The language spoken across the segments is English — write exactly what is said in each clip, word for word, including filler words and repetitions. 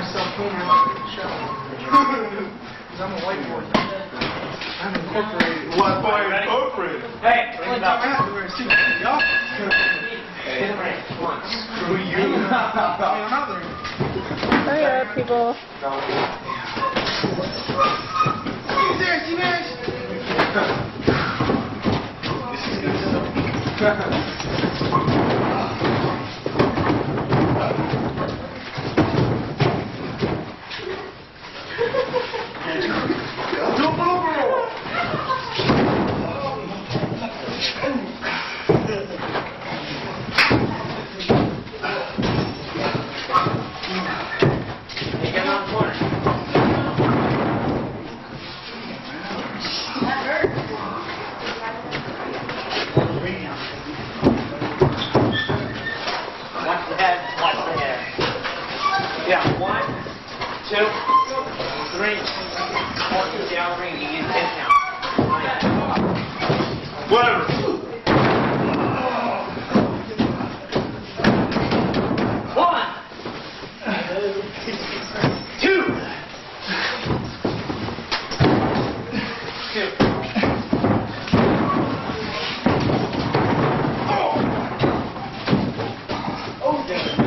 myself home and I'll get the show. Because I'm a whiteboard. I'm incorporated. What? Why incorporated? Hey, bring it up. We're a secret. Y'all. Hey, one. Screw you. Hurry up, people. Who's there? See this? This is good Yeah, one, two, three, four, two, down ring, you get ten now. Whatever. One, two, two. Oh, damn.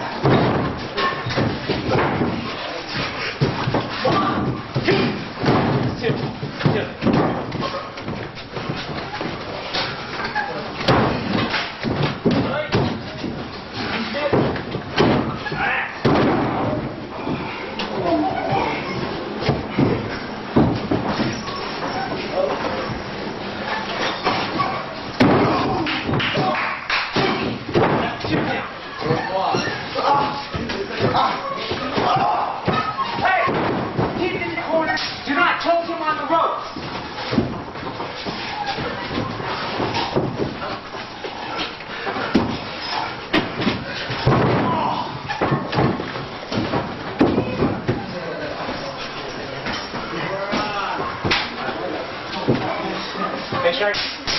Make sure.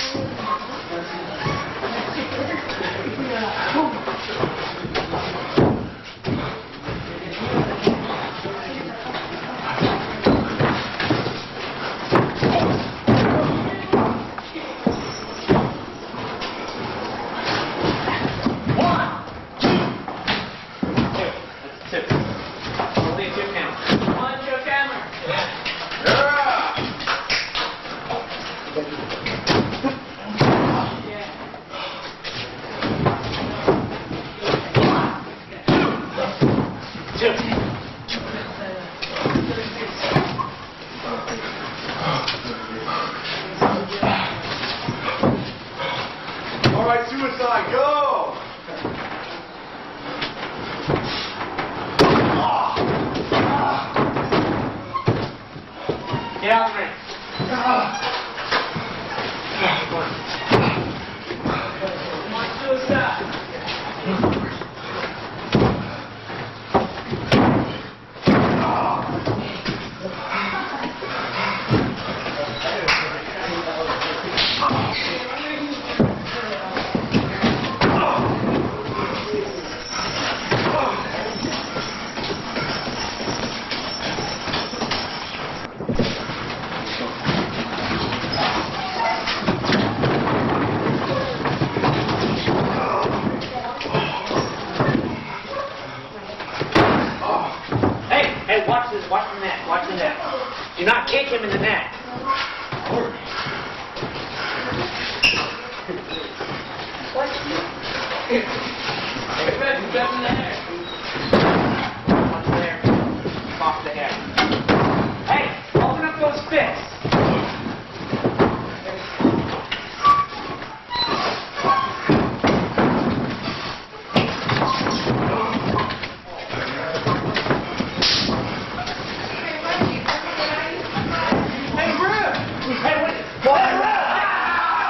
All right, suicide, go! Get out of the ring. Come on, suicide. Hey, watch this, watch the net, watch the net. Do not kick him in the net. What? Hey, Ben, you got in the hair. Watch the hair. Off the hair. Hey, open up those fists.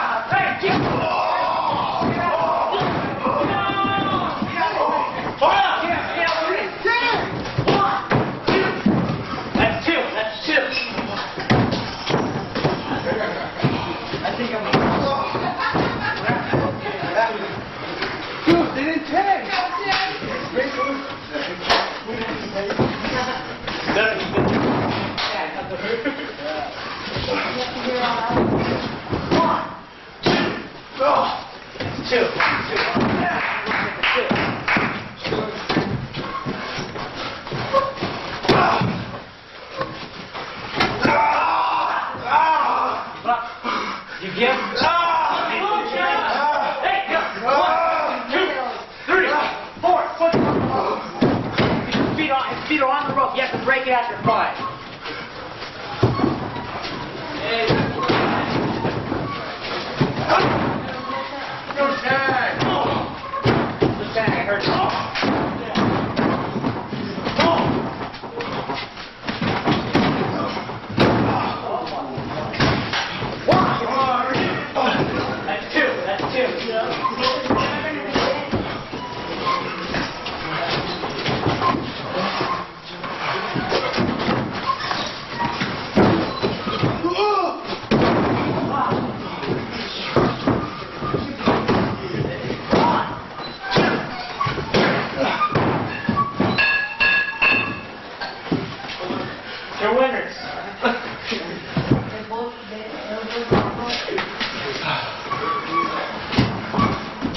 Fire! You give? Hey, go! One, two, three, four. Put his feet on, his feet are on the rope. You have to break it after five. Hey, Go tag. good tag. I heard you. That's two. That's two. You're winners.